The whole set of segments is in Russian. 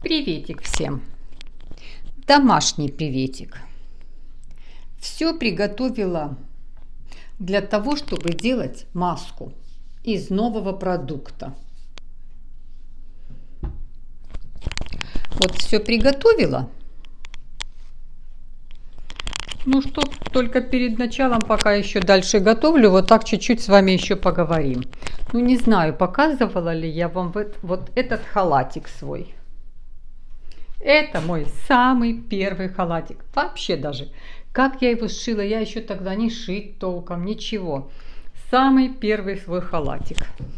Приветик всем! Домашний приветик. Все приготовила для того, чтобы делать маску из нового продукта. Вот все приготовила. Ну что, только перед началом, пока еще дальше готовлю, вот так чуть-чуть с вами еще поговорим. Ну не знаю, показывала ли я вам вот этот халатик свой. Это мой самый первый халатик. Вообще даже. Как я его сшила, я еще тогда не шить толком, ничего. Самый первый свой халатик.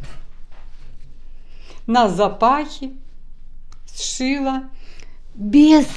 На запахе сшила. Без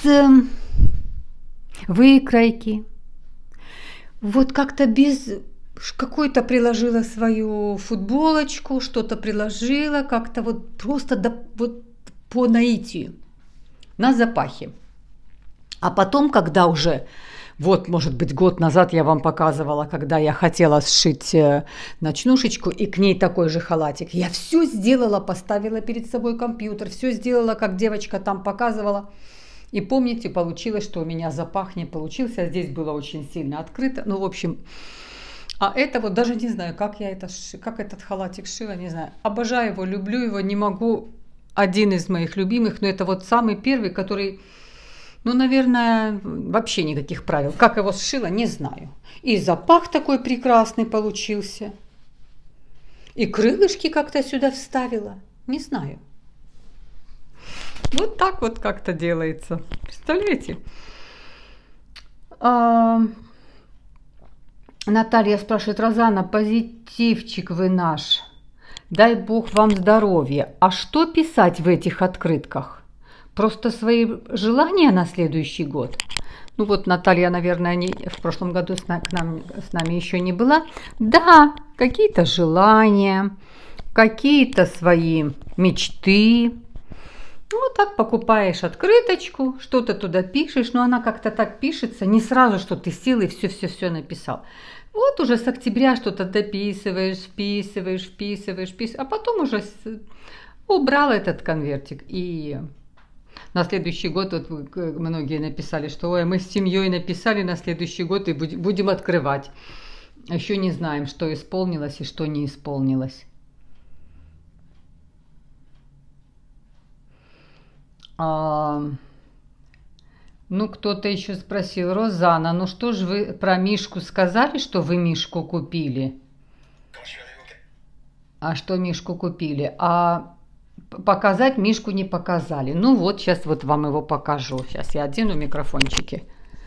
выкройки. Вот как-то без... Какой-то приложила свою футболочку, что-то приложила. Как-то вот просто вот по наитию. На запахе. А потом, когда уже, вот, может быть, год назад я вам показывала, когда я хотела сшить ночнушечку и к ней такой же халатик, я все сделала, поставила перед собой компьютер, все сделала, как девочка там показывала. И помните, получилось, что у меня запах не получился, здесь было очень сильно открыто. Ну, в общем, а это вот даже не знаю, как я как этот халатик шила, не знаю. Обожаю его, люблю его, не могу... Один из моих любимых, но это вот самый первый, который, ну, наверное, вообще никаких правил. Как его сшила, не знаю. И запах такой прекрасный получился. И крылышки как-то сюда вставила. Не знаю. Вот так вот как-то делается. Представляете? Наталья спрашивает: Розана, позитивчик вы наш. Дай Бог вам здоровья. А что писать в этих открытках? Просто свои желания на следующий год? Ну вот Наталья, наверное, в прошлом году с нами еще не была. Да, какие-то желания, какие-то свои мечты. Вот так покупаешь открыточку, что-то туда пишешь, но она как-то так пишется, не сразу, что ты сел и все написал. Вот уже с октября что-то дописываешь, вписываешь, а потом уже убрал этот конвертик. И на следующий год, вот многие написали, что ой, мы с семьей написали на следующий год и будем открывать. Еще не знаем, что исполнилось и что не исполнилось. Ну, кто-то еще спросил: Розана, ну что же вы про Мишку сказали, что вы Мишку купили? А что Мишку купили? А показать Мишку не показали. Ну вот, сейчас вот вам его покажу. Сейчас я одену микрофончики.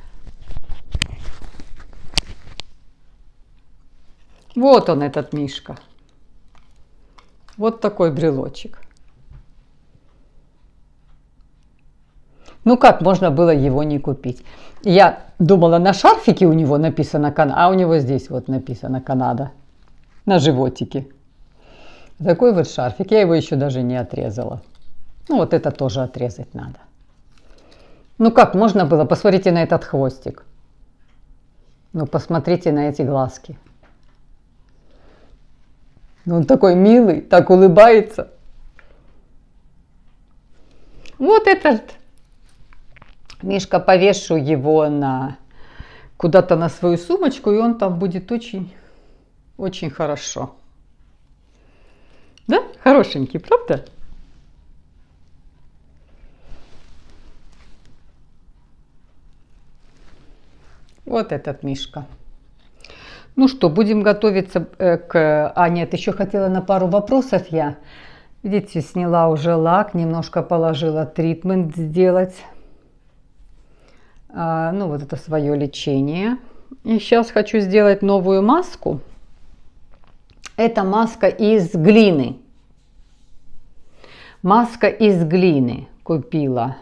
Вот он, этот Мишка. Вот такой брелочек. Ну как можно было его не купить? Я думала, на шарфике у него написано Канада, а у него здесь вот написано Канада. На животике. Такой вот шарфик. Я его еще даже не отрезала. Ну вот это тоже отрезать надо. Ну как можно было? Посмотрите на этот хвостик. Ну посмотрите на эти глазки. Ну, он такой милый, так улыбается. Вот этот Мишка, повешу его куда-то на свою сумочку, и он там будет очень хорошо. Да? Хорошенький, правда? Вот этот Мишка. Ну что, будем готовиться к... А, нет, еще хотела на пару вопросов я. Видите, сняла уже лак, немножко положила тритмент сделать. Ну, вот это свое лечение. И сейчас хочу сделать новую маску. Это маска из глины. Маска из глины купила.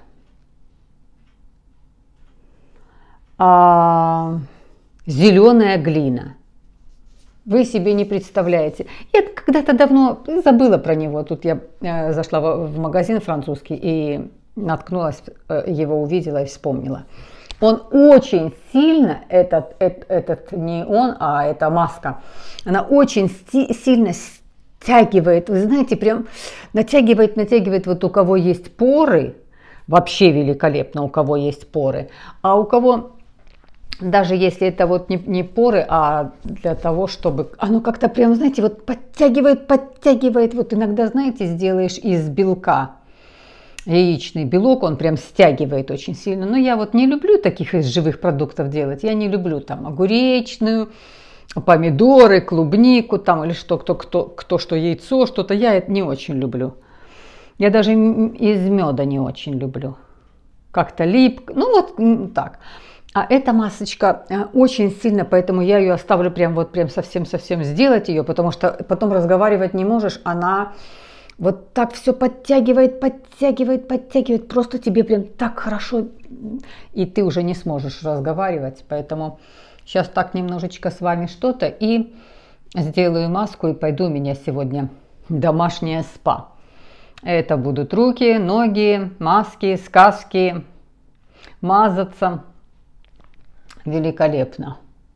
Зеленая глина. Вы себе не представляете. Я когда-то давно забыла про него. Тут я зашла в магазин французский и наткнулась, его увидела и вспомнила. Он очень сильно, не он, а эта маска, она очень сильно стягивает, вы знаете, прям натягивает, вот у кого есть поры, вообще великолепно, у кого есть поры. А у кого, даже если это вот не поры, а для того, чтобы оно как-то прям, знаете, вот подтягивает. Вот иногда, знаете, сделаешь из белка яичный белок, он прям стягивает очень сильно. Но я вот не люблю таких из живых продуктов делать. Я не люблю там огуречную, помидоры, клубнику там или что, кто что, яйцо, что-то. Я это не очень люблю. Я даже из меда не очень люблю. Как-то липко, ну вот так. А эта масочка очень сильно, поэтому я ее оставлю прям вот прям совсем сделать ее, потому что потом разговаривать не можешь, она вот так все подтягивает, просто тебе прям так хорошо, и ты уже не сможешь разговаривать, поэтому сейчас так немножечко с вами что-то и сделаю маску, и пойду, у меня сегодня домашнее спа. Это будут руки, ноги, маски, сказки, мазаться. Великолепно.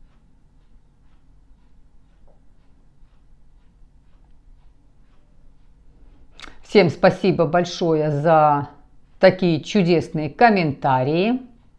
Всем спасибо большое за такие чудесные комментарии.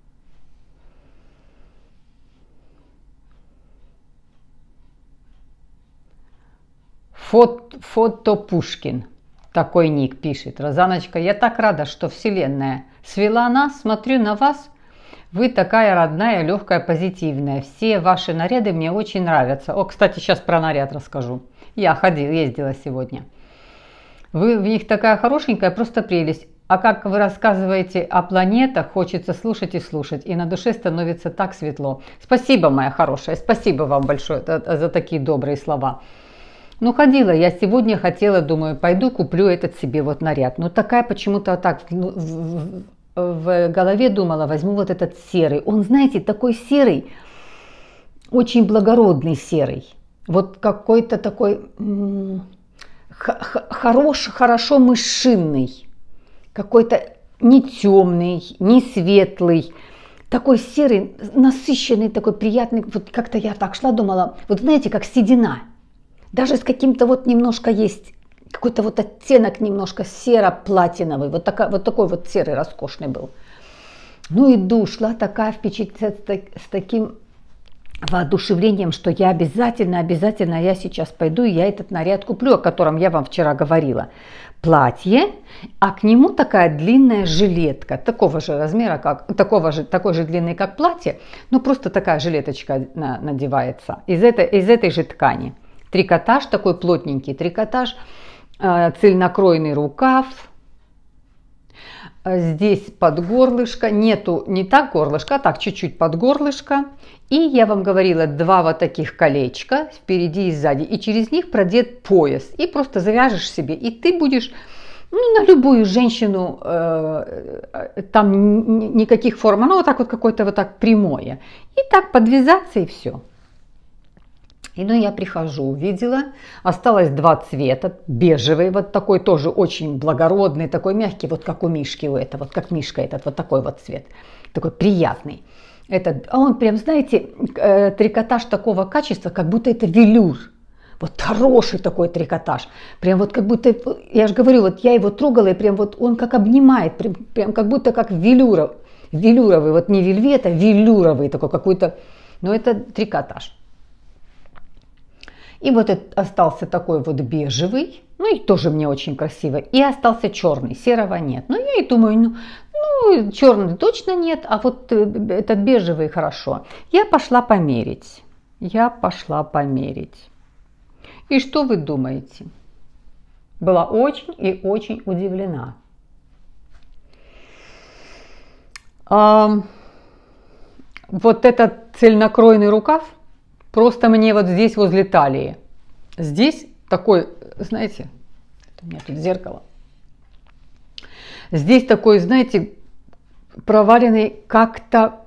Фото Пушкин. Такой ник пишет. Розаночка, я так рада, что Вселенная свела нас. Смотрю на вас. Вы такая родная, легкая, позитивная. Все ваши наряды мне очень нравятся. О, кстати, сейчас про наряд расскажу. Я ездила сегодня. Вы в них такая хорошенькая, просто прелесть. А как вы рассказываете о планетах, хочется слушать и слушать. И на душе становится так светло. Спасибо, моя хорошая. Спасибо вам большое за такие добрые слова. Ну, ходила я сегодня, хотела, думаю, пойду куплю этот себе вот наряд. Но такая почему-то так в голове думала, возьму вот этот серый. Он, знаете, такой серый, очень благородный серый. Вот какой-то такой хорошо мышиный. Какой-то не темный, не светлый. Такой серый, насыщенный, такой приятный. Вот как-то я так шла, думала, вот знаете, как седина. Даже с каким-то вот немножко есть какой-то вот оттенок немножко серо-платиновый. Вот такой вот серый роскошный был. Ну иду, шла такая впечатление с таким воодушевлением, что я обязательно я сейчас пойду и я этот наряд куплю, о котором я вам вчера говорила. Платье, а к нему такая длинная жилетка, такого же размера, такой же длины, как платье, но просто такая жилеточка надевается из этой же ткани. Трикотаж, такой плотненький трикотаж, цельнокроенный рукав, здесь под горлышко, не так горлышко, а так чуть-чуть под горлышко. И я вам говорила, два вот таких колечка впереди и сзади, и через них продет пояс. И просто завяжешь себе, и ты будешь, ну, на любую женщину, там никаких форм, оно вот так вот какое-то вот так прямое. И так подвязаться и все. И ну я прихожу, увидела, осталось два цвета, бежевый, вот такой тоже очень благородный, такой мягкий, вот как у Мишки у этого, вот как Мишка этот, вот такой вот цвет, такой приятный. А он прям, знаете, трикотаж такого качества, как будто это велюр. Вот хороший такой трикотаж. Прям вот как будто, я же говорю, вот я его трогала, и прям вот он как обнимает, прям как будто как велюровый, вот не вельвет, а велюровый такой какой-то, но это трикотаж. И вот остался такой вот бежевый, ну и тоже мне очень красиво. И остался черный, серого нет. Ну я и думаю, ну черный точно нет, а вот этот бежевый хорошо. Я пошла померить. И что вы думаете? Была очень и очень удивлена. Вот этот цельнокроенный рукав, просто мне вот здесь возле талии. Здесь такой, знаете, у меня тут зеркало. Здесь такой, знаете, проваленный как-то.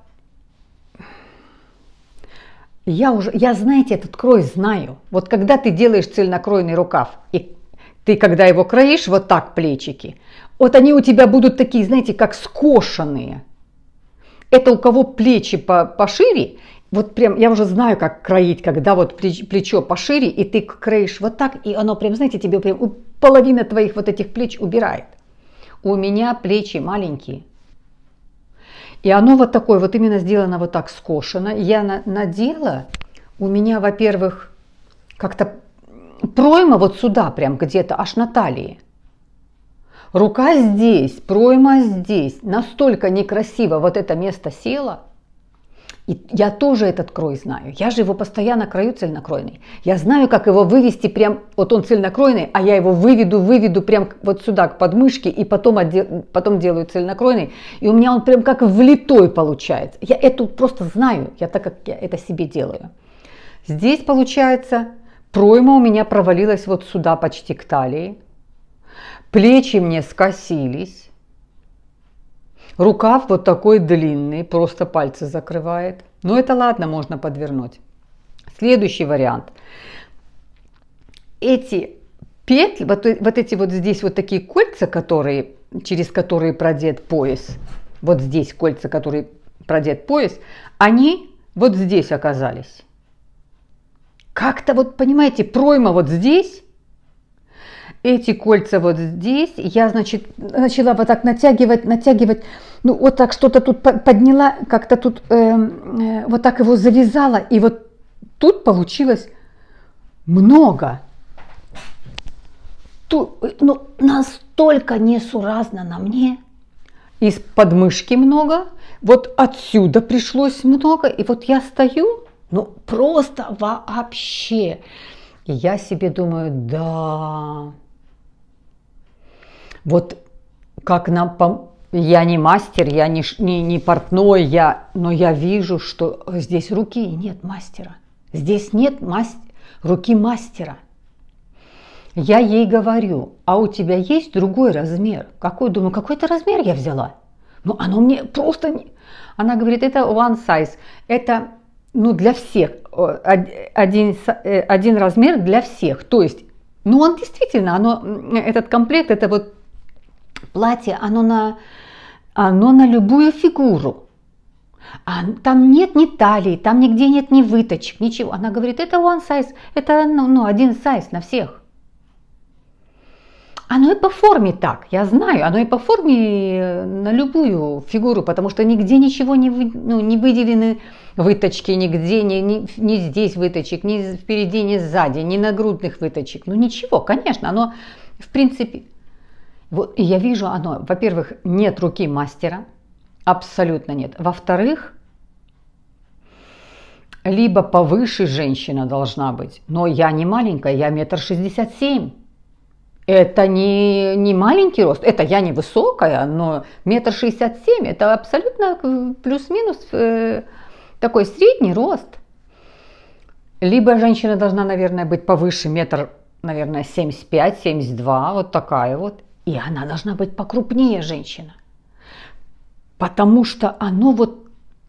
Я, знаете, этот крой знаю. Вот когда ты делаешь цельнокроенный рукав, и ты когда его кроишь, вот так плечики, вот они у тебя будут такие, знаете, как скошенные. Это у кого плечи пошире. Вот прям я уже знаю, как кроить, когда вот плечо пошире, и ты кроишь вот так, и оно прям, знаете, тебе прям половина твоих вот этих плеч убирает. У меня плечи маленькие, И оно вот такое, вот именно сделано вот так скошено. Я надела, у меня, во-первых, как-то пройма вот сюда прям где-то, аж на талии. Рука здесь, пройма здесь. Настолько некрасиво вот это место село. И я тоже этот крой знаю. Я же его постоянно крою цельнокройный. Я знаю, как его вывести прям, вот он цельнокройный, а я его выведу прям вот сюда к подмышке и потом делаю цельнокройный. И у меня он прям как влитой получается. Я это просто знаю, так как я это себе делаю. Здесь получается пройма у меня провалилась вот сюда почти к талии. Плечи мне скосились. Рукав вот такой длинный, просто пальцы закрывает. Но это ладно, можно подвернуть. Следующий вариант. Эти петли, вот эти вот здесь вот такие кольца, через которые продет пояс, вот здесь кольца, которые продет пояс, они вот здесь оказались. Как-то вот, понимаете, пройма вот здесь. Эти кольца вот здесь, я, значит, начала вот так натягивать, ну вот так что-то тут подняла, как-то тут вот так его завязала, и вот тут получилось много. Тут, ну, настолько несуразно на мне. Из подмышки много, вот отсюда пришлось много, и вот я стою, ну просто вообще. И я себе думаю, да... Вот как я не мастер, я не портной, но я вижу, что здесь руки нет мастера. Здесь нет руки мастера. Я ей говорю, а у тебя есть другой размер? Какой? Думаю, какой-то размер я взяла. Ну, оно мне просто... Она говорит, это one size. Это, ну, для всех. Один размер для всех. То есть, ну, он действительно, этот комплект, это вот платье, оно на любую фигуру. Там нет ни талии, там нигде нет ни выточек, ничего. Она говорит, это one size, это один size на всех. Оно и по форме так, я знаю, оно и по форме на любую фигуру, потому что нигде ничего не выделены выточки, нигде, ни здесь выточек, ни впереди, ни сзади, ни нагрудных выточек. Ну ничего, конечно, оно в принципе... Вот, и я вижу оно, во-первых, нет руки мастера, абсолютно нет. Во-вторых, либо повыше женщина должна быть, но я не маленькая, я 1,67 м. Это не маленький рост, это я не высокая, но 1,67 м это абсолютно плюс-минус такой средний рост. Либо женщина должна, наверное, быть повыше метр, наверное, 75-72, вот такая вот. И она должна быть покрупнее женщина. Потому что оно вот,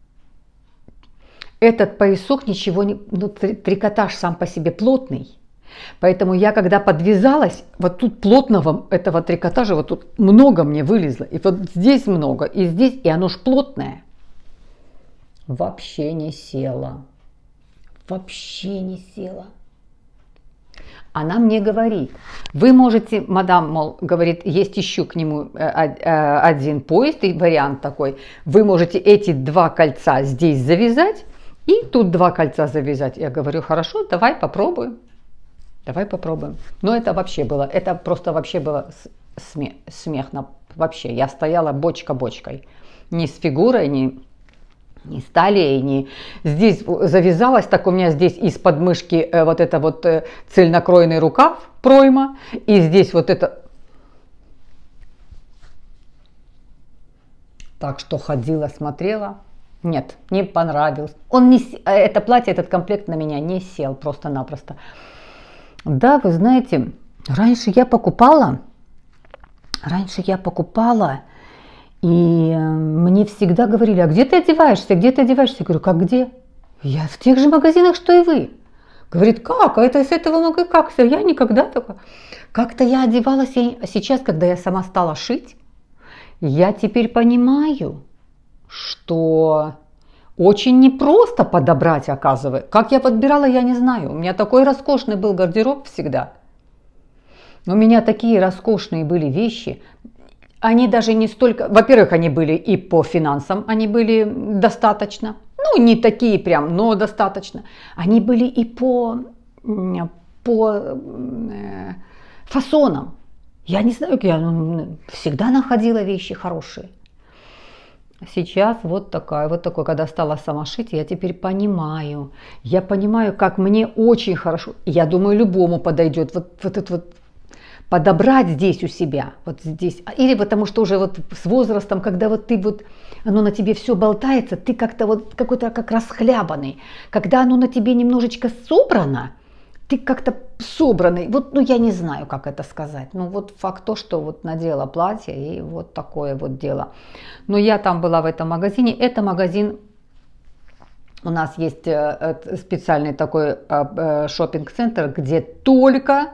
этот поясок ничего не, ну, трикотаж сам по себе плотный. Поэтому я когда подвязалась, вот тут плотного этого трикотажа, вот тут много мне вылезло. И вот здесь много, и здесь, и оно ж плотное. Вообще не село. Вообще не село. Она мне говорит, вы можете, мадам, мол, говорит, есть еще к нему один пояс, и вариант такой, вы можете эти два кольца здесь завязать и тут два кольца завязать. Я говорю, хорошо, давай попробуем. Давай попробуем. Но это вообще было, это просто вообще было смех. Вообще, я стояла бочка бочкой. Ни с фигурой, ни с талией, ни... Здесь завязалась, так у меня здесь из подмышки вот это вот цельнокройный рукав, пройма. И здесь вот это... Так что ходила, смотрела. Нет, не понравилось. Это платье, этот комплект на меня не сел просто-напросто. Да, вы знаете, раньше я покупала, и мне всегда говорили, а где ты одеваешься, где ты одеваешься? Я говорю, как где? Я в тех же магазинах, что и вы. Говорит, как? А это с этого много как? Я никогда только. Как-то я одевалась, а сейчас, когда я сама стала шить, я теперь понимаю, что очень непросто подобрать, оказывается. Как я подбирала, я не знаю. У меня такой роскошный был гардероб всегда. У меня такие роскошные были вещи. Они даже не столько, во-первых, они были и по финансам, они были достаточно, ну не такие прям, но достаточно. Они были и по фасонам. Я не знаю, я всегда находила вещи хорошие. Сейчас вот такое, когда стала сама шить, я теперь понимаю. Я понимаю, как мне очень хорошо. Я думаю, любому подойдет вот это вот подобрать здесь у себя, вот здесь. Или потому что уже вот с возрастом, когда вот ты вот, оно на тебе все болтается, ты как-то вот какой-то как расхлябанный. Когда оно на тебе немножечко собрано, ты как-то собранный. Вот, ну я не знаю, как это сказать. Ну вот факт то, что вот надела платье и вот такое вот дело. Но я там была в этом магазине. Это магазин, у нас есть специальный такой шопинг-центр, где только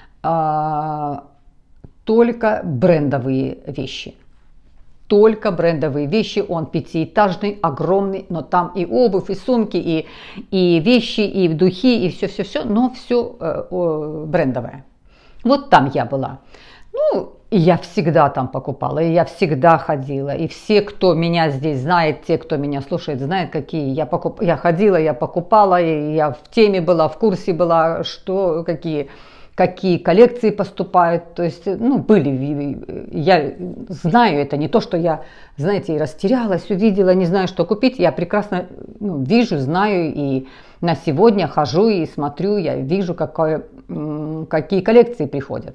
брендовые вещи. Только брендовые вещи, он пятиэтажный, огромный, но там и обувь, и сумки, и вещи, и духи, и все-все-все, но все брендовое. Вот там я была. Ну, и я всегда там покупала, и я всегда ходила. И все, кто меня здесь знает, те, кто меня слушает, знают, какие я ходила, я покупала, и я в теме была, в курсе была, что, какие коллекции поступают, то есть, ну, были, я знаю это, не то, что я, знаете, и растерялась, увидела, не знаю, что купить, я прекрасно вижу, знаю, и на сегодня хожу и смотрю, я вижу, какие коллекции приходят.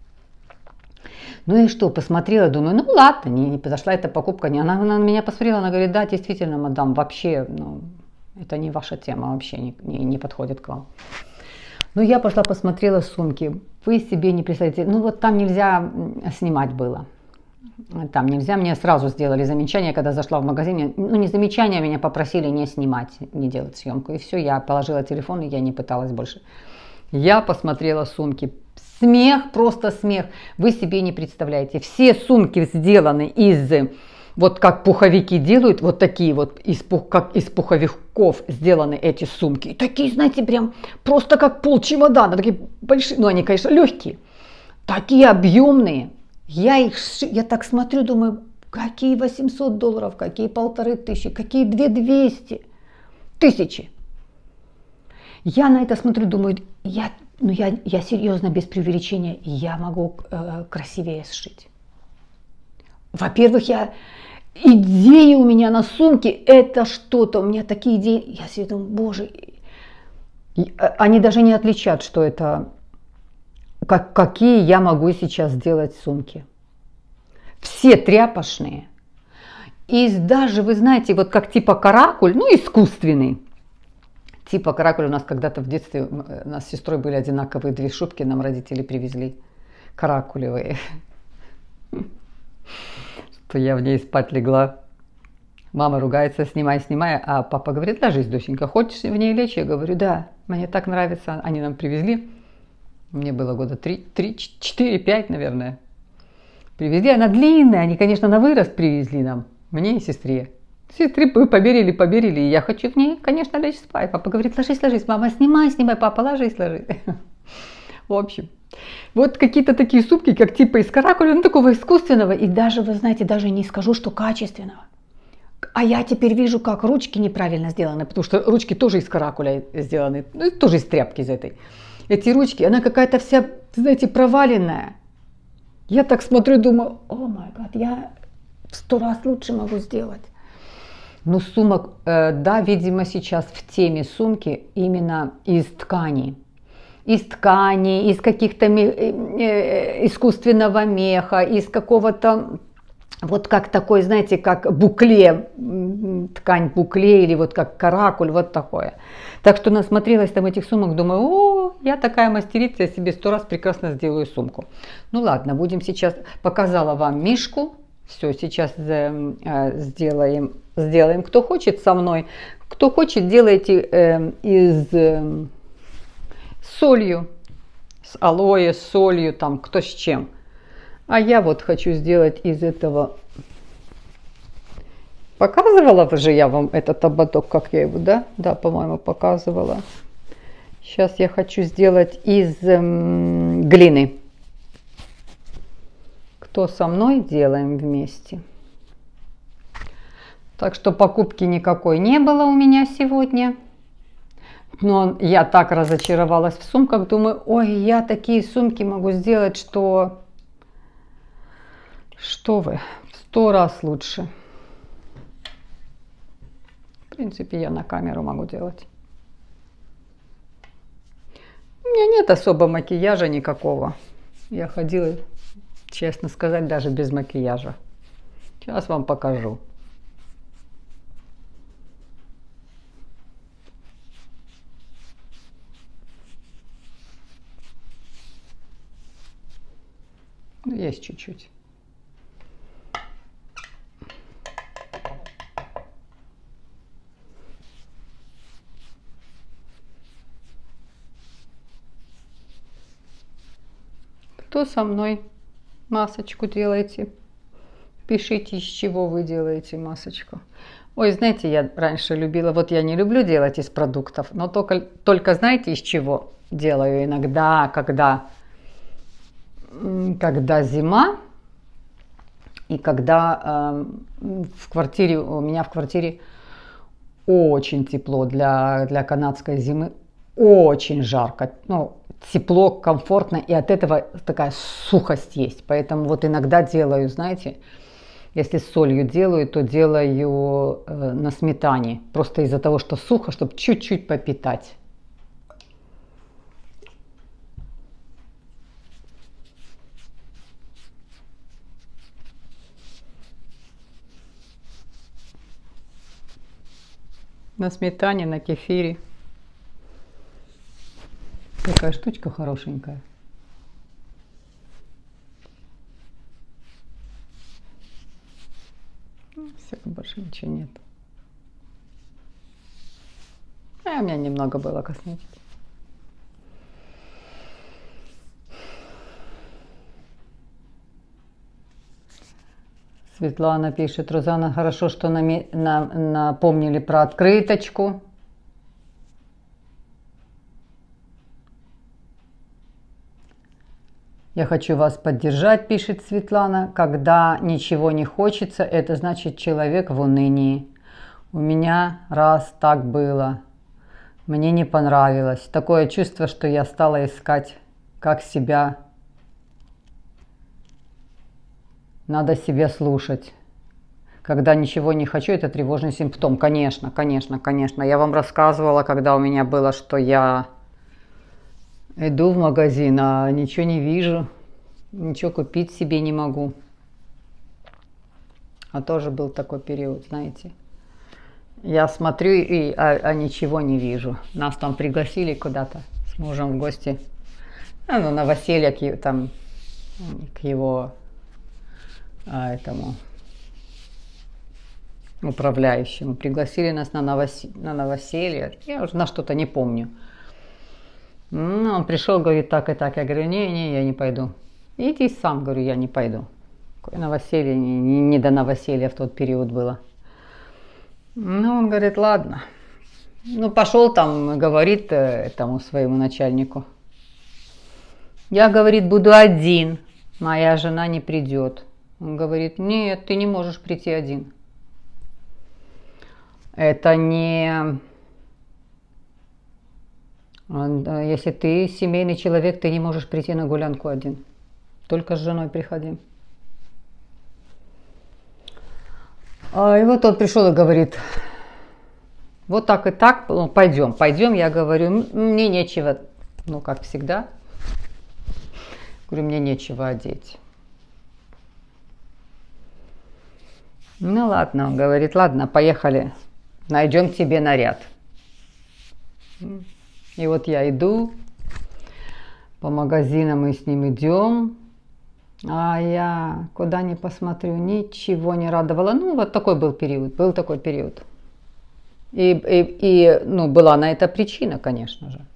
Ну и что, посмотрела, думаю, ну ладно, не подошла эта покупка, она на меня посмотрела, она говорит, да, действительно, мадам, вообще, ну, это не ваша тема, вообще не подходит к вам. Ну, я пошла посмотрела сумки. Вы себе не представляете. Ну, вот там нельзя снимать было. Там нельзя. Мне сразу сделали замечание, когда зашла в магазин. Ну, не замечание, меня попросили не снимать, не делать съемку. И все, я положила телефон, и я не пыталась больше. Я посмотрела сумки. Смех, просто смех. Вы себе не представляете. Все сумки сделаны из... Вот как пуховики делают, вот такие вот, как из пуховиков сделаны эти сумки. Такие, знаете, прям просто как пол чемодана, такие большие, ну они, конечно, легкие, такие объемные. Я так смотрю, думаю, какие $800, какие 1500, какие 2200, тысячи. Я на это смотрю, думаю, я серьезно, без преувеличения, я могу красивее сшить. Во-первых, идеи у меня на сумке, это что-то, у меня такие идеи, я себе думаю, боже, они даже не отличат, что это, какие я могу сейчас сделать сумки. Все тряпочные. И даже, вы знаете, вот как типа каракуль, ну искусственный. Типа каракуль у нас когда-то в детстве, у нас с сестрой были одинаковые две шубки, нам родители привезли, каракулевые. То я в ней спать легла. Мама ругается, снимай, а папа говорит, ложись, доченька, хочешь в ней лечь? Я говорю, да, мне так нравится. Они нам привезли, мне было года 4-5, наверное. Привезли, она длинная, они, конечно, на вырост привезли нам, мне и сестре. Сестры поберили, и я хочу в ней, конечно, лечь спать. Папа говорит, ложись, мама, снимай, папа, ложись. В общем. Вот какие-то такие сумки, как типа из каракуля, ну такого искусственного, и даже, вы знаете, даже не скажу, что качественного. А я теперь вижу, как ручки неправильно сделаны, потому что ручки тоже из каракуля сделаны, ну, тоже из тряпки из этой. Эти ручки, она какая-то вся, знаете, проваленная. Я так смотрю, думаю, о май гад, я в 100 раз лучше могу сделать. Ну, сумок, да, видимо, сейчас в теме сумки именно из ткани. Из ткани, из каких-то искусственного меха, из какого-то, вот как такой, знаете, как букле, ткань букле или вот как каракуль, вот такое. Так что насмотрелась там этих сумок, думаю, о, я такая мастерица, я себе 100 раз прекрасно сделаю сумку. Ну ладно, будем сейчас, показала вам мишку, все, сейчас сделаем. Кто хочет со мной, кто хочет, делайте солью, с алоэ, с солью, там, кто с чем. А я вот хочу сделать из этого. Показывала же я вам этот ободок, как я его, да? Да, по-моему, показывала. Сейчас я хочу сделать из глины. Кто со мной, делаем вместе. Так что покупки никакой не было у меня сегодня. Но я так разочаровалась в сумках, думаю, ой, я такие сумки могу сделать, что вы, в 100 раз лучше. В принципе, я на камеру могу делать. У меня нет особо макияжа никакого. Я ходила, честно сказать, даже без макияжа. Сейчас вам покажу. Есть чуть-чуть. Кто со мной масочку делаете? Пишите, из чего вы делаете масочку. Ой, знаете, я раньше любила, вот я не люблю делать из продуктов, но только знаете, из чего делаю иногда, когда зима и когда у меня в квартире очень тепло для канадской зимы, очень жарко, ну, тепло, комфортно, и от этого такая сухость есть. Поэтому вот иногда делаю, знаете, если с солью делаю, то делаю на сметане, просто из-за того, что сухо, чтобы чуть-чуть попитать. На сметане, на кефире. Такая штучка хорошенькая. Все, больше ничего нет. У меня немного было косметики. Светлана пишет: Розана, хорошо, что напомнили про открыточку. Я хочу вас поддержать, пишет Светлана. Когда ничего не хочется, это значит человек в унынии. У меня раз так было. Мне не понравилось. Такое чувство, что я стала искать, как себя. Надо себя слушать. Когда ничего не хочу, это тревожный симптом. Конечно, конечно, конечно. Я вам рассказывала, когда у меня было, что я иду в магазин, а ничего не вижу, ничего купить себе не могу. А тоже был такой период, знаете. Я смотрю, а ничего не вижу. Нас там пригласили куда-то с мужем в гости. На новоселье к его этому управляющему. Пригласили нас на новоселье. Я уже на что-то не помню. Ну, он пришел, говорит, так и так. Я говорю, не, я не пойду. Иди сам, говорю, я не пойду. Какое новоселье, не до новоселья в тот период было. Ну, он говорит, ладно. Ну, пошел там, говорит этому своему начальнику. Я, говорит, буду один. Моя жена не придет. Он говорит, нет, ты не можешь прийти один. Это не... Если ты семейный человек, ты не можешь прийти на гулянку один. Только с женой приходи. И вот он пришел и говорит, вот так и так, пойдем. Я говорю, мне нечего, ну, как всегда. Говорю, мне нечего одеть. Ну, ладно, он говорит, ладно, поехали, найдем тебе наряд. И вот я иду, по магазинам мы с ним идем, а я куда ни посмотрю, ничего не радовало. Ну, вот такой был такой период. И была на это причина, конечно же.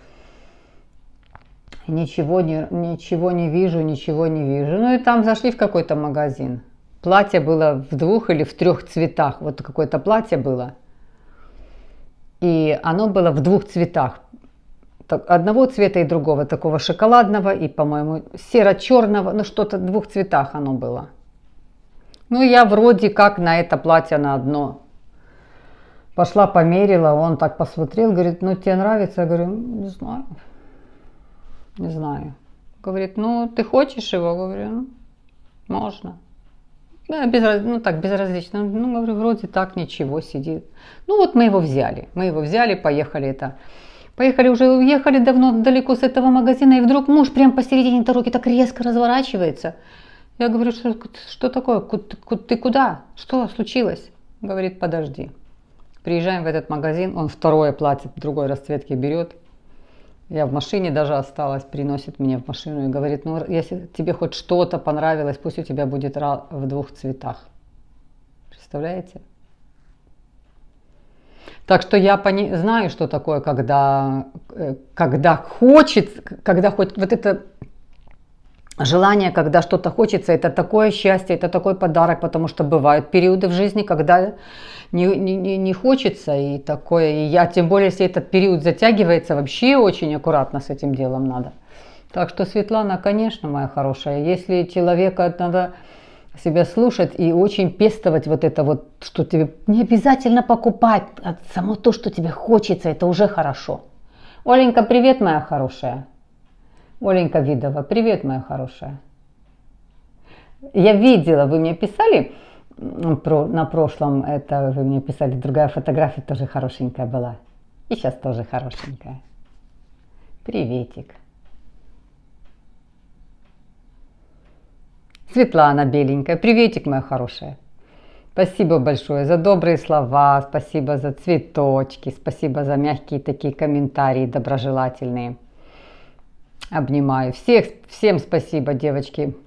Ничего не вижу. Ну и там зашли в какой-то магазин. Платье было в 2 или в 3 цветах. Вот какое-то платье было. И оно было в 2 цветах. одного цвета и другого, такого шоколадного и, по-моему, серо-черного, ну что-то в двух цветах оно было. Ну, я вроде как на это платье на одно. Пошла, померила, он так посмотрел, говорит, ну тебе нравится? Я говорю, не знаю. Не знаю. Говорит, ну ты хочешь его? Говорю, ну, можно. Ну так, безразлично. Ну, говорю, вроде так, ничего, сидит. Ну вот мы его взяли. Поехали это. Поехали, уже уехали давно, далеко с этого магазина, и вдруг муж прям посередине дороги так резко разворачивается. Я говорю, что такое? Ты куда? Что случилось? Говорит, подожди. Приезжаем в этот магазин, он второе платье другой расцветки берет. Я в машине даже осталась, приносит мне в машину и говорит, ну если тебе хоть что-то понравилось, пусть у тебя будет в двух цветах. Представляете? Так что я знаю, что такое, когда хочется, когда хоть вот это желание, когда что-то хочется, это такое счастье, это такой подарок, потому что бывают периоды в жизни, когда не хочется, и такое, и я, тем более, если этот период затягивается, вообще очень аккуратно с этим делом надо. Так что, Светлана, конечно, моя хорошая, если человека надо себя слушать и очень пестовать вот это вот, что тебе не обязательно покупать, а само то, что тебе хочется, это уже хорошо. Оленька, привет, моя хорошая. Оленька Видова, привет, моя хорошая. Я видела, вы мне писали на прошлом, это вы мне писали, другая фотография тоже хорошенькая была. И сейчас тоже хорошенькая. Приветик. Светлана беленькая, приветик, моя хорошая. Спасибо большое за добрые слова, спасибо за цветочки, спасибо за мягкие такие комментарии доброжелательные. Обнимаю. Всем спасибо, девочки.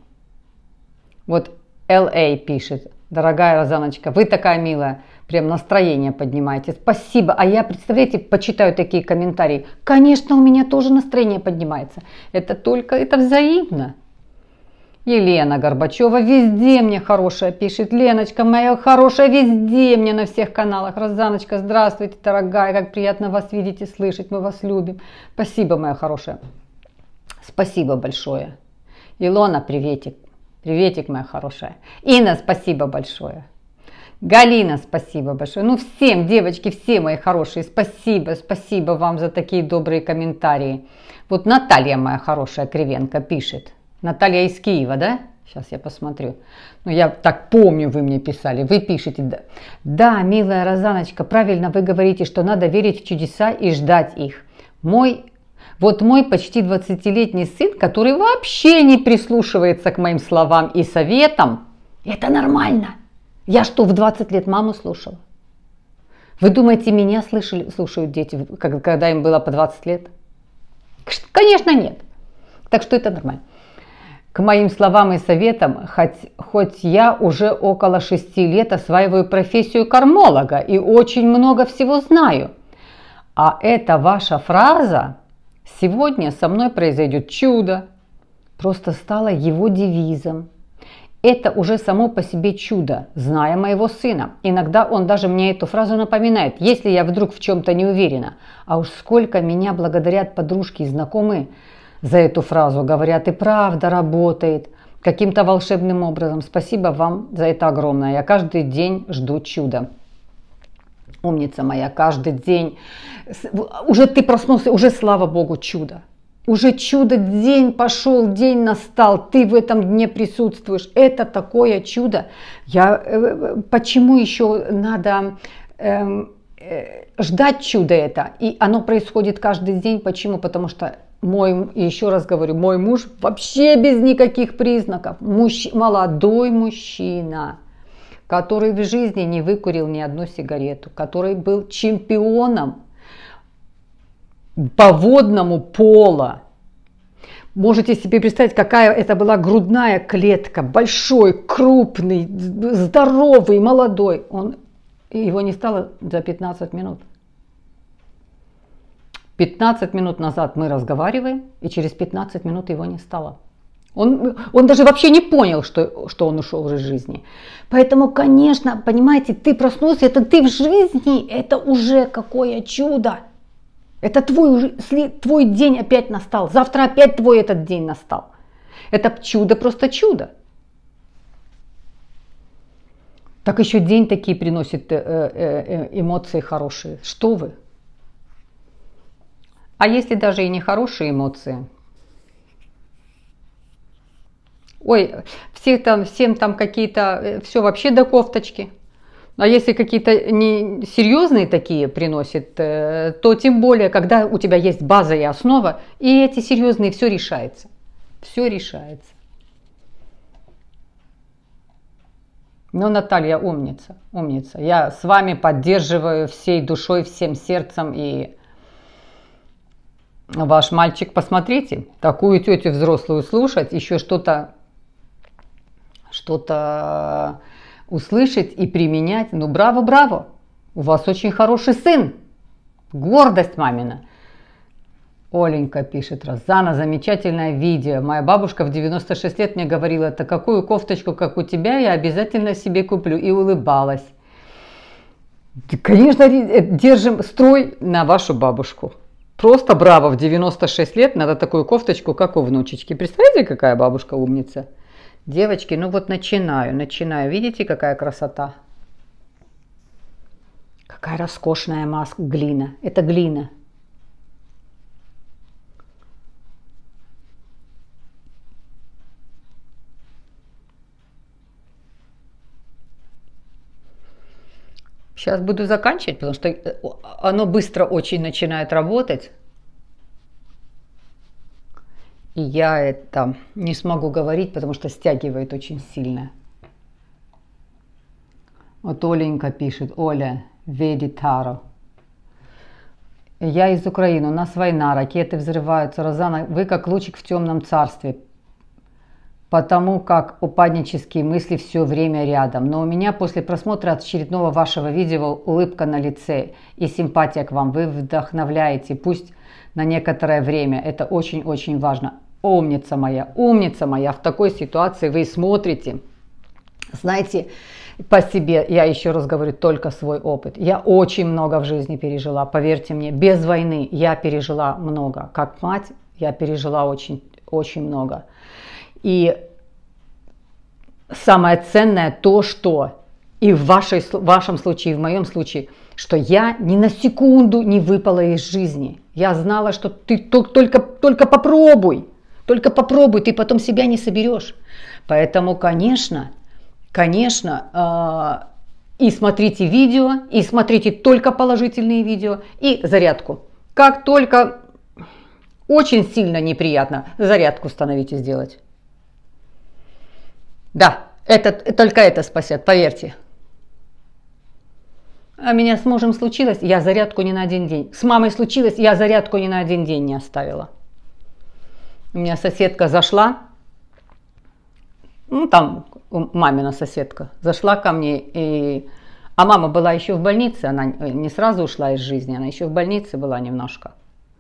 Вот Л.А. пишет. Дорогая Розаночка, вы такая милая. Прям настроение поднимаете. Спасибо. А я, представляете, почитаю такие комментарии. Конечно, у меня тоже настроение поднимается. Это взаимно. Елена Горбачева везде мне хорошая пишет. Леночка моя хорошая везде мне на всех каналах. Розаночка, здравствуйте, дорогая. Как приятно вас видеть и слышать. Мы вас любим. Спасибо, моя хорошая. Спасибо большое. Илона, приветик. Приветик, моя хорошая. Инна, спасибо большое. Галина, спасибо большое. Ну, всем, девочки, все мои хорошие, спасибо, спасибо вам за такие добрые комментарии. Вот Наталья, моя хорошая, Кривенко, пишет. Наталья из Киева, да? Сейчас я посмотрю. Ну, я так помню, вы мне писали. Вы пишете, да. Да, милая Розаночка, правильно вы говорите, что надо верить в чудеса и ждать их. Мой почти 20-летний сын, который вообще не прислушивается к моим словам и советам, это нормально. Я что, в 20 лет маму слушала? Вы думаете, меня слушают дети, когда им было по 20 лет? Конечно, нет. Так что это нормально. К моим словам и советам, хоть я уже около 6 лет осваиваю профессию кормолога и очень много всего знаю. А эта ваша фраза «сегодня со мной произойдет чудо» просто стала его девизом. Это уже само по себе чудо, зная моего сына. Иногда он даже мне эту фразу напоминает, если я вдруг в чем-то не уверена. А уж сколько меня благодарят подружки и знакомые за эту фразу. Говорят, и правда работает каким-то волшебным образом. Спасибо вам за это огромное. Я каждый день жду чуда. Умница моя, каждый день. Уже ты проснулся, уже слава Богу, чудо. Уже чудо, день пошел, день настал, ты в этом дне присутствуешь. Это такое чудо. Почему еще надо ждать чуда это? И оно происходит каждый день. Почему? Потому что еще раз говорю, мой муж вообще без никаких признаков. Молодой мужчина, который в жизни не выкурил ни одну сигарету, который был чемпионом по водному пола. Можете себе представить, какая это была грудная клетка. Большой, крупный, здоровый, молодой. Его не стало за 15 минут. 15 минут назад мы разговариваем, и через 15 минут его не стало. Он даже вообще не понял, что он ушел из жизни. Поэтому, конечно, понимаете, ты проснулся, это ты в жизни, это уже какое чудо. Это твой день опять настал. Завтра опять твой этот день настал. Это чудо, просто чудо. Так еще день такие приносит эмоции хорошие. Что вы? А если даже и не хорошие эмоции? Ой, всем там какие-то, все вообще до кофточки. А если какие-то серьезные такие приносят, то тем более, когда у тебя есть база и основа, и эти серьезные, все решается. Все решается. Ну, Наталья, умница, умница. Я с вами поддерживаю всей душой, всем сердцем. И ваш мальчик, посмотрите, такую тетю взрослую слушать, еще что-то услышать и применять. Ну, браво, браво. У вас очень хороший сын. Гордость мамина. Оленька пишет: Розана, замечательное видео. Моя бабушка в 96 лет мне говорила: это какую кофточку, как у тебя, я обязательно себе куплю. И улыбалась. Конечно, держим строй на вашу бабушку. Просто браво, в 96 лет надо такую кофточку, как у внучечки. Представляете, какая бабушка умница? Девочки, ну вот начинаю. Видите, какая красота? Какая роскошная маска, глина. Это глина. Сейчас буду заканчивать, потому что оно быстро очень начинает работать. И я это не смогу говорить, потому что стягивает очень сильно. Вот Оленька пишет: Оля, веди Таро. Я из Украины, у нас война, ракеты взрываются. Розана, вы как лучик в темном царстве. Потому как упаднические мысли все время рядом. Но у меня после просмотра очередного вашего видео улыбка на лице и симпатия к вам. Вы вдохновляете, пусть на некоторое время. Это очень-очень важно. Умница моя, в такой ситуации вы смотрите. Знаете, по себе, я еще раз говорю, только свой опыт. Я очень много в жизни пережила, поверьте мне. Без войны я пережила много. Как мать я пережила очень много. И самое ценное то, что и в вашем случае, и в моем случае, что я ни на секунду не выпала из жизни. Я знала, что ты только попробуй, ты потом себя не соберешь. Поэтому, конечно, и смотрите видео, и смотрите только положительные видео, и зарядку. Как только очень сильно неприятно, зарядку становитесь делать. Да, только это спасет, поверьте. А меня с мужем случилось, я зарядку ни на один день. С мамой случилось, я зарядку ни на один день не оставила. У меня соседка зашла, ну там мамина соседка, зашла ко мне, а мама была еще в больнице, она не сразу ушла из жизни, она еще в больнице была немножко.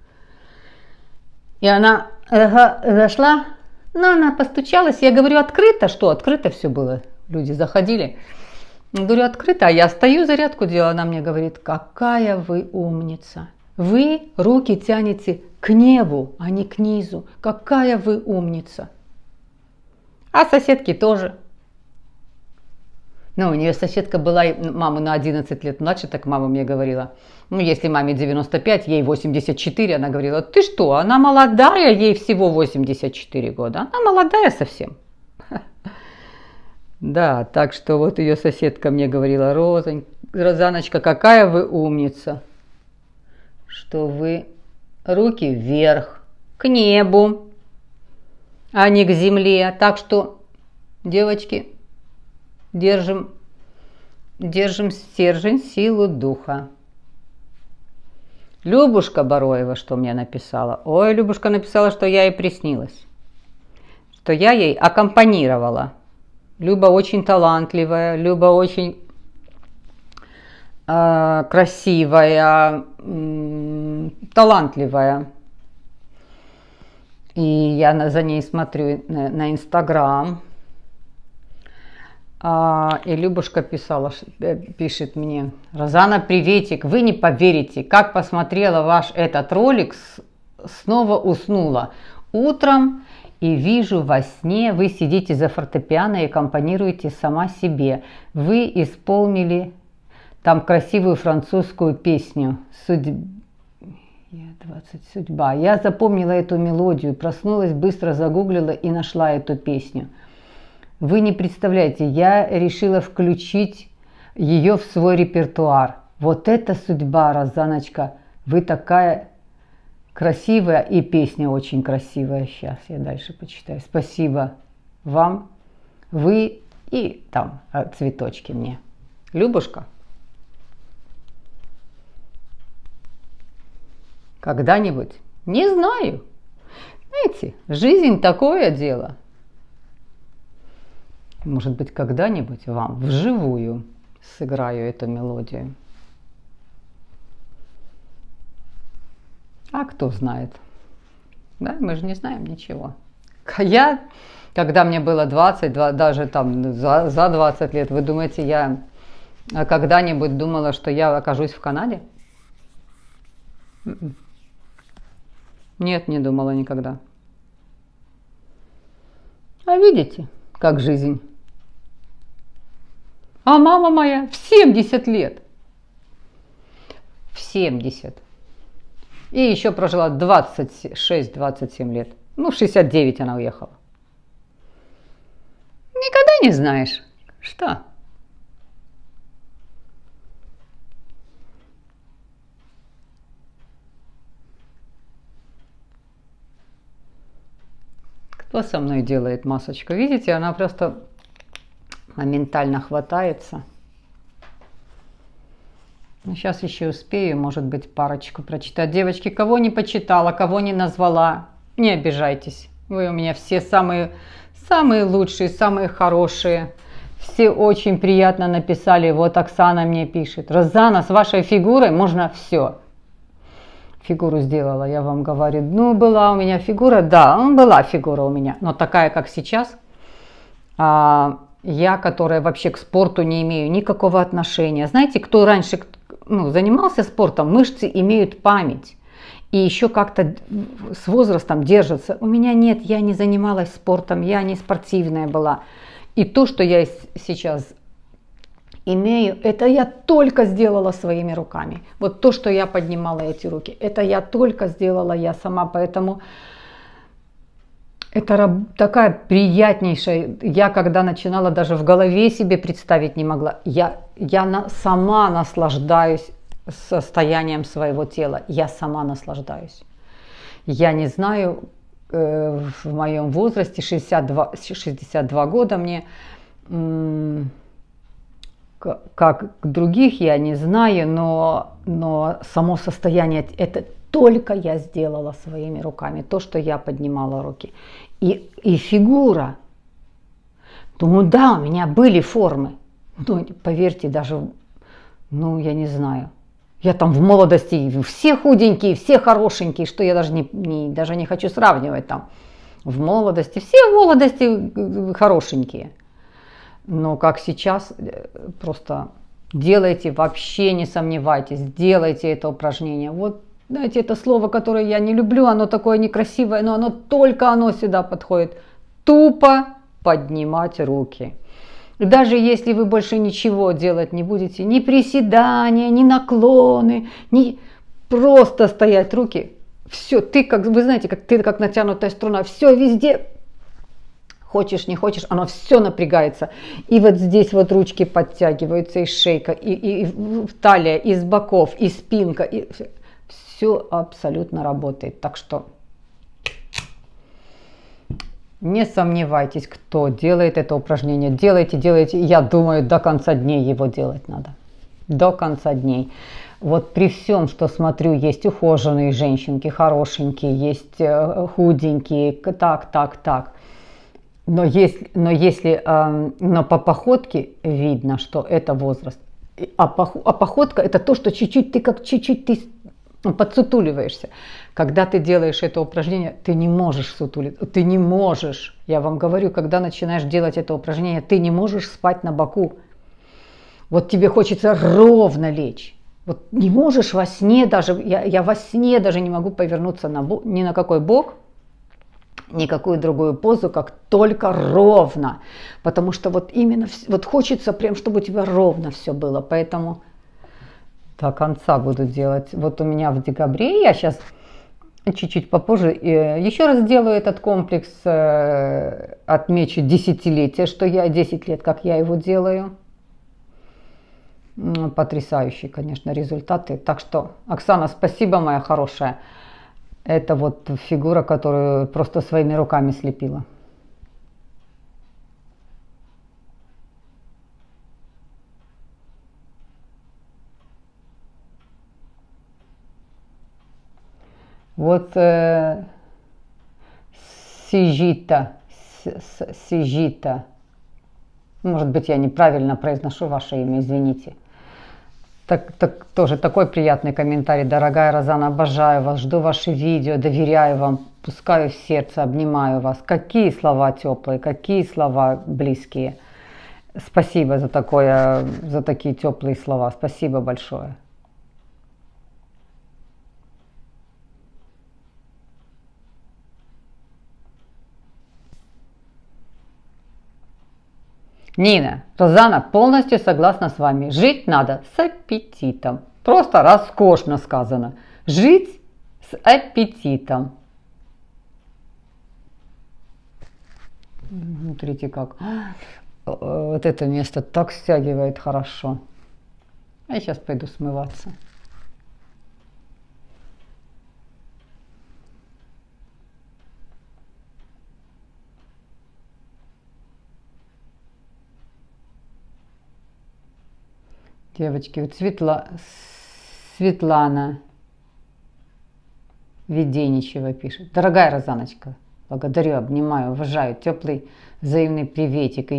И она зашла, но она постучалась, я говорю, открыто, что открыто все было, люди заходили. Я говорю, открыто, а я стою, зарядку делаю, она мне говорит, какая вы умница, вы руки тянете к небу, а не к низу, какая вы умница. А соседки тоже. Ну, у нее соседка была, мама на 11 лет младше, так мама мне говорила. Ну, если маме 95, ей 84, она говорила, ты что, она молодая, ей всего 84 года. Она молодая совсем. Да, так что вот ее соседка мне говорила, Розаночка, какая вы умница, что вы руки вверх, к небу, а не к земле. Так что, девочки, держим стержень, силу духа. Любушка Бароева что мне написала? Ой, Любушка написала, что я ей приснилась, что я ей аккомпанировала. Люба очень талантливая, Люба очень красивая, талантливая. И я за ней смотрю на Инстаграм. И Любушка пишет мне: Розана, приветик, вы не поверите, как посмотрела ваш этот ролик, снова уснула утром и вижу во сне, вы сидите за фортепиано и аккомпанируете сама себе. Вы исполнили там красивую французскую песню «Судьба». Я запомнила эту мелодию, проснулась, быстро загуглила и нашла эту песню. Вы не представляете, я решила включить ее в свой репертуар. Вот это судьба, Розаночка. Вы такая красивая, и песня очень красивая. Сейчас я дальше почитаю. Спасибо вам. Вы и там цветочки мне. Любушка. Когда-нибудь? Не знаю. Знаете, жизнь такое дело. Может быть, когда-нибудь вам вживую сыграю эту мелодию. А кто знает? Да, мы же не знаем ничего. Я, когда мне было 20, даже там за 20 лет, вы думаете, я когда-нибудь думала, что я окажусь в Канаде? Нет, не думала никогда. А видите, как жизнь. А мама моя в 70 лет. В 70. И еще прожила 26-27 лет. Ну, в 69 она уехала. Никогда не знаешь, что. Кто со мной делает масочку? Видите, она просто моментально хватается. Ну, сейчас еще успею, может быть, парочку прочитать. Девочки, кого не почитала, кого не назвала, не обижайтесь. Вы у меня все самые лучшие, самые хорошие. Все очень приятно написали. Вот Оксана мне пишет: Розана, с вашей фигурой можно все. Фигуру сделала, я вам говорю. Ну, была у меня фигура, да, была фигура у меня, но такая, как сейчас. Я, которая вообще к спорту не имею никакого отношения. Знаете, кто раньше занимался спортом, мышцы имеют память. И еще как-то с возрастом держатся. У меня нет, я не занималась спортом, я не спортивная была. И то, что я сейчас имею, это я только сделала своими руками. Вот то, что я поднимала эти руки, это я только сделала я сама. Поэтому это такая приятнейшая. Я когда начинала, даже в голове себе представить не могла. Я сама наслаждаюсь состоянием своего тела. Я сама наслаждаюсь. Я не знаю, в моем возрасте, 62 года мне, как других я не знаю, но само состояние, это только я сделала своими руками, то, что я поднимала руки. И фигура. Думаю, да, у меня были формы. Ну, поверьте, даже, я не знаю. Я там в молодости все худенькие, все хорошенькие, что я даже не хочу сравнивать там. В молодости, все в молодости хорошенькие. Но как сейчас, просто делайте, вообще не сомневайтесь, делайте это упражнение. Вот, знаете, это слово, которое я не люблю, оно такое некрасивое, но оно сюда подходит. Тупо поднимать руки. И даже если вы больше ничего делать не будете, ни приседания, ни наклоны, просто стоять руки, все, вы знаете, ты как натянутая струна, все везде. Хочешь, не хочешь, оно все напрягается. И вот здесь вот ручки подтягиваются, и шейка, и талия, и с боков, и спинка. И все абсолютно работает. Так что не сомневайтесь, кто делает это упражнение. Делайте. Я думаю, до конца дней его делать надо. До конца дней. Вот при всем, что смотрю, есть ухоженные женщинки, хорошенькие, есть худенькие, так. Но по походке видно, что это возраст. А походка — это то, что чуть-чуть ты подсутуливаешься. Когда ты делаешь это упражнение, ты не можешь сутулиться, ты не можешь. Я вам говорю, когда начинаешь делать это упражнение, ты не можешь спать на боку. Вот тебе хочется ровно лечь. Вот не можешь во сне даже, я во сне даже не могу повернуться ни на какой бок, никакую другую позу, как только ровно. Потому что вот именно, вот хочется прям, чтобы у тебя ровно все было. Поэтому до конца буду делать. Вот у меня в декабре, я сейчас чуть-чуть попозже еще раз сделаю этот комплекс, отмечу десятилетие, что я 10 лет, как я его делаю. Потрясающие, конечно, результаты. Так что, Оксана, спасибо, моя хорошая. Это вот фигура, которую просто своими руками слепила. Вот Сижита, может быть, я неправильно произношу ваше имя, извините. Так, тоже такой приятный комментарий. Дорогая Розана, обожаю вас, жду ваши видео, доверяю вам, пускаю в сердце, обнимаю вас. Какие слова теплые, какие слова близкие. Спасибо за такие теплые слова. Спасибо большое. Нина, Розана, полностью согласна с вами. Жить надо с аппетитом. Просто роскошно сказано. Жить с аппетитом. Смотрите как. Вот это место так стягивает хорошо. А я сейчас пойду смываться. Девочки, вот Светлана Веденичева пишет. Дорогая Розаночка, благодарю, обнимаю, уважаю. Теплый взаимный приветик. И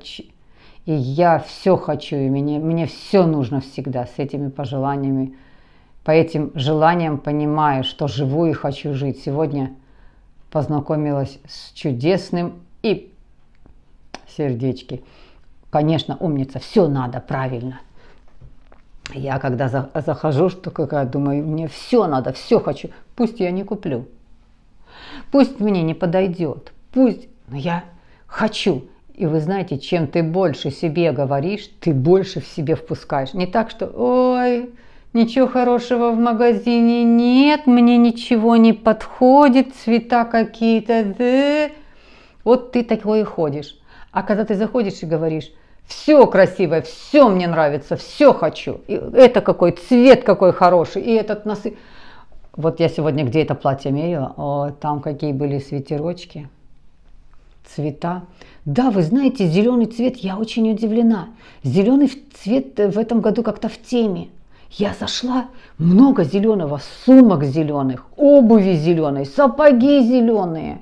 я все хочу, и мне все нужно всегда с этими пожеланиями. По этим желаниям понимаю, что живу и хочу жить. Сегодня познакомилась с чудесным и сердечки. Конечно, умница, все надо правильно. Я когда захожу, что какая, думаю, мне все надо, все хочу. Пусть я не куплю, пусть мне не подойдет, пусть, но я хочу. И вы знаете, чем ты больше себе говоришь, ты больше в себе впускаешь. Не так, что, ой, ничего хорошего в магазине нет, мне ничего не подходит, цвета какие-то, да. Вот ты такой и ходишь. А когда ты заходишь и говоришь, все красивое, все мне нравится, все хочу. И это какой цвет какой хороший, и этот носы. Вот я сегодня где это платье мерила, о, там какие были свитерочки, цвета. Да, вы знаете, зеленый цвет, я очень удивлена. Зеленый цвет в этом году как-то в теме. Я зашла, много зеленого, сумок зеленых, обуви зеленой, сапоги зеленые.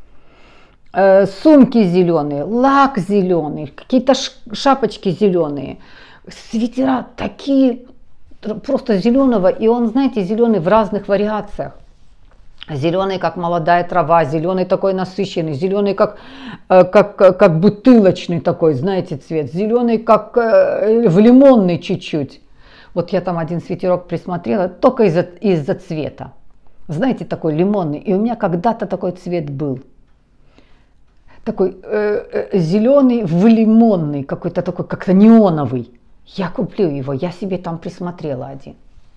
Сумки зеленые, лак зеленый, какие-то шапочки зеленые, свитера такие просто зеленого, и он, знаете, зеленый в разных вариациях. Зеленый, как молодая трава, зеленый такой насыщенный, зеленый, как бутылочный такой, знаете, цвет, зеленый, как в лимонный чуть-чуть. Вот я там один свитерок присмотрела только из-за цвета. Знаете, такой лимонный, и у меня когда-то такой цвет был. Такой зеленый в лимонный, какой-то такой, как-то неоновый. Я куплю его, я себе там присмотрела один.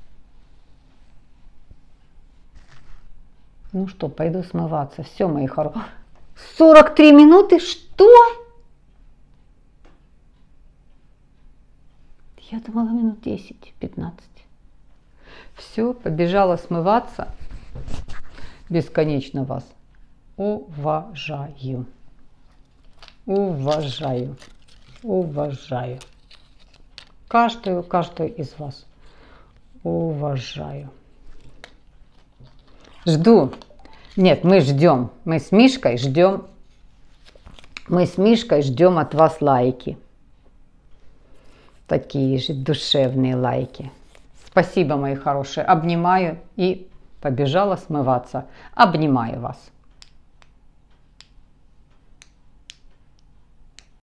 Ну что, пойду смываться. Все, мои хорошие. 43 минуты? Что? Я думала минут 10-15. Все, побежала смываться. Бесконечно вас уважаю. Уважаю, уважаю. Каждую из вас уважаю. Жду. Нет, мы ждем. Мы с Мишкой ждем от вас лайки. Такие же душевные лайки. Спасибо, мои хорошие. Обнимаю и побежала смываться. Обнимаю вас.